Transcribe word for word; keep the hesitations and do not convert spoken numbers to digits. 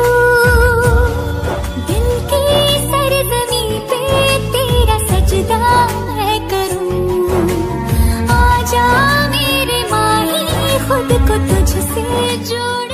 दिल की सरजमी पे तेरा सजदा है करूं। आजा मेरे माही खुद को तुझसे जोड़